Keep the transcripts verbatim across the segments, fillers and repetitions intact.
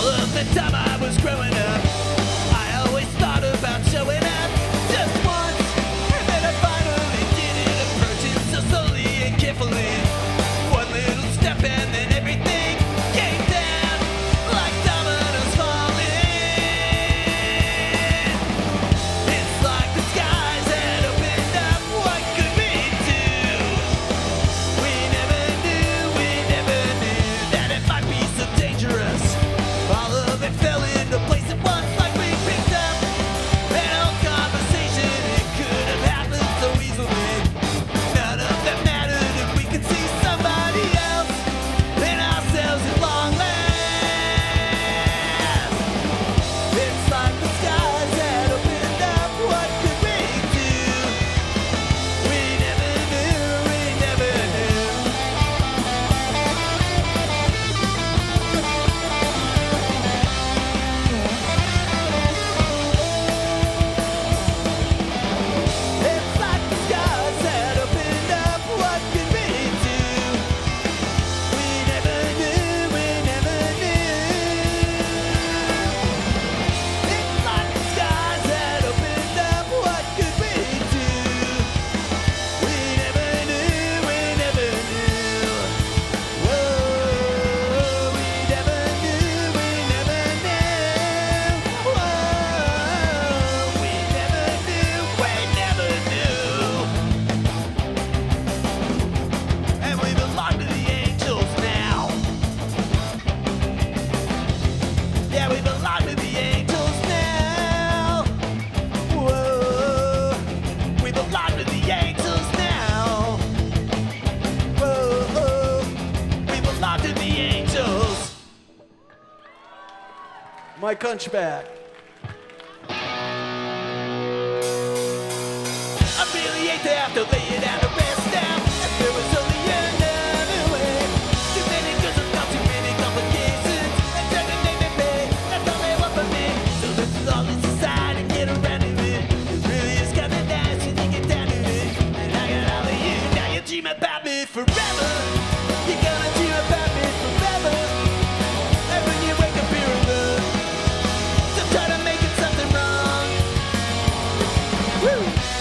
All of the time I was growing up, I always thought about showing up just once, and then I finally did it. Approaching so slowly and carefully, one little step and then everything came down like dominoes falling. It's like the skies had opened up. What could we do? We never knew, we never knew that it might be so dangerous. All of it fell into place at once, like we picked up an old conversation. It could have happened so easily. None of that mattered if we could see somebody else and ourselves at long last. It's like the skies had opened up. What could we do? We never knew, we never knew. It's like the skies had opened up. What could we do? We never knew, we never knew. It's like the skies had opened up. What could we do? We never knew, we never knew. Whoa, we never knew, we never knew. Whoa, we never knew, we never knew. And we belong to the angels now. Yeah, we belong to the angels now. Whoa, we belong to the angels now. Whoa, we belong to the angels. Mike Hunchback. I really hate to have to lay it out and rest down. If there was only another way. Too many girls without too many complications. And trying to make me pay, that's all they want from me. So let's all let's decide and get around to it. It really is kinda nice when you get down to it. And I got all of you, now you dream about me forever. You're gonna dream about me forever. And when you wake up here alone, don't try to make it something wrong. Woo!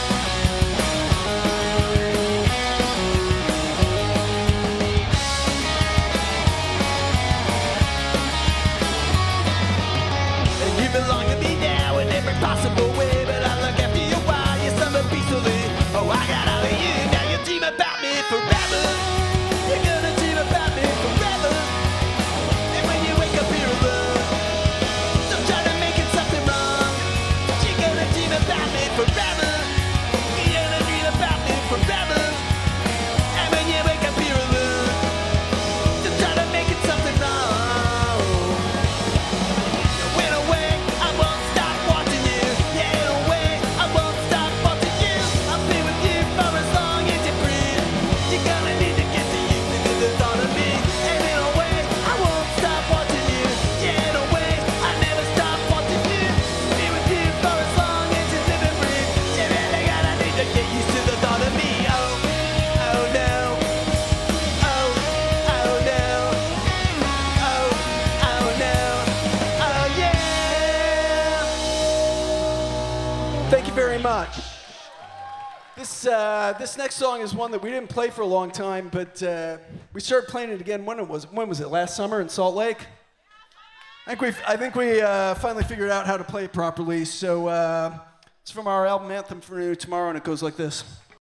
And you belong to me now in every possible way. But I look after you while you suffer peacefully. Oh, I got all of you, now you dream about me forever. You're gonna dream about me forever. And when you wake up here alone, don't try to make it something wrong. You're gonna dream about me forever. You're gonna dream about me forever. And when you wake up here alone, don't try to make it something wrong. In a way, I won't stop watching you. Yeah, in a way, I won't stop watching you. I'll be with you for as long as you breathe. You're gonna need to get to used to the thought of me. And in a way, I won't stop watching you. Yeah, in a way, I never stop watching you. Be with you for as long as you live and breathe. You really gotta need to get used to the thought of me. Oh, oh no. Oh, oh no. Oh, oh no. Oh yeah. Thank you very much. This, uh, this next song is one that we didn't play for a long time, but uh, we started playing it again. When it was, when was it? Last summer in Salt Lake. I think we, I think we uh, finally figured out how to play it properly. So uh, it's from our album Anthem for New Tomorrow, and it goes like this.